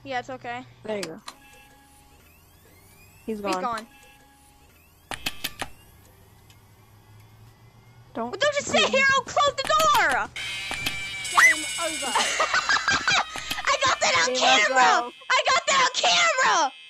Yeah, it's okay. There you go. He's gone. He's gone. Don't. Well, don't just sit here and close the door! Game over. I got that on Game camera! over. I got that on camera!